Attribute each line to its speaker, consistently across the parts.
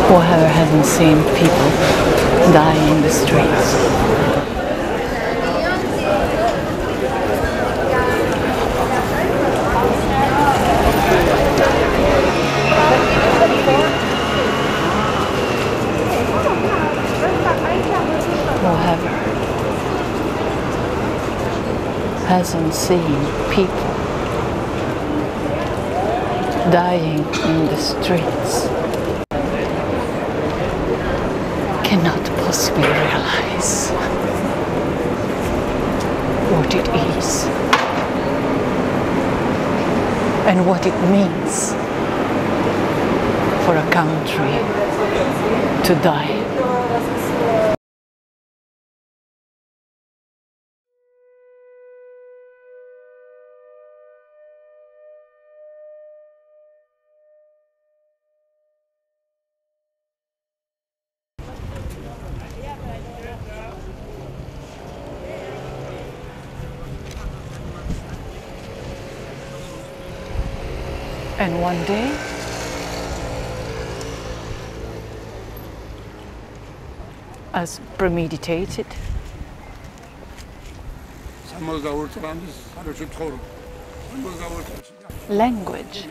Speaker 1: Whoever hasn't seen people dying in the streets? Whoever hasn't seen people dying in the streets cannot possibly realize what it is and what it means for a country to die. And one day, as premeditated, language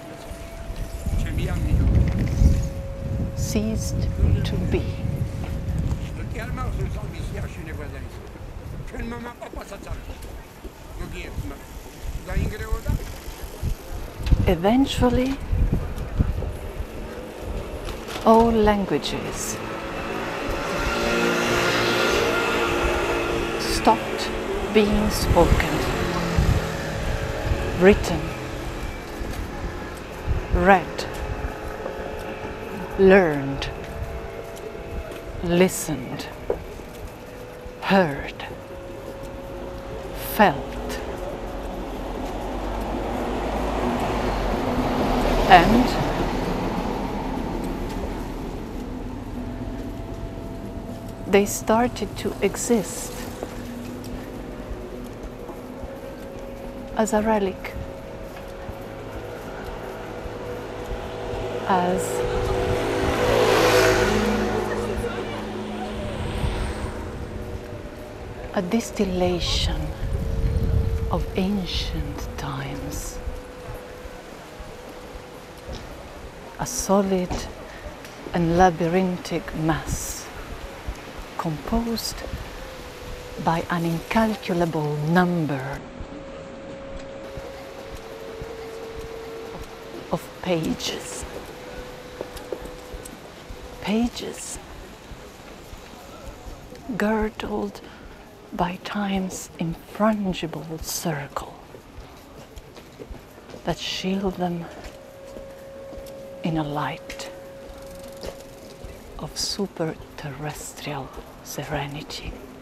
Speaker 1: ceased to be. Eventually, all languages stopped being spoken, written, read, learned, listened, heard, felt, and they started to exist as a relic, as a distillation of ancient times, a solid and labyrinthic mass composed by an incalculable number of pages. Pages girdled by time's infrangible circle that shield them in a light of super-terrestrial serenity.